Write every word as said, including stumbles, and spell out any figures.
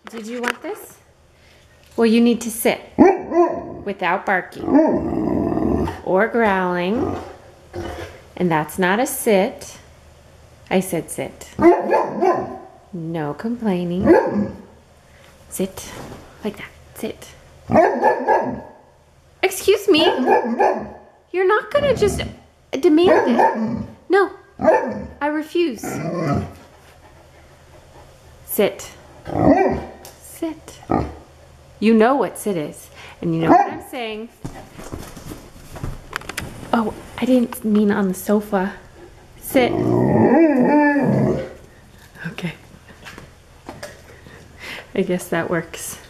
Did you want this? Well, you need to sit without barking or growling. And that's not a sit. I said sit. No complaining. Sit. Like that. Sit. Excuse me. You're not gonna just demand it. No. I refuse. Sit. Sit. You know what sit is. And you know what I'm saying. Oh, I didn't mean on the sofa. Sit. Okay. I guess that works.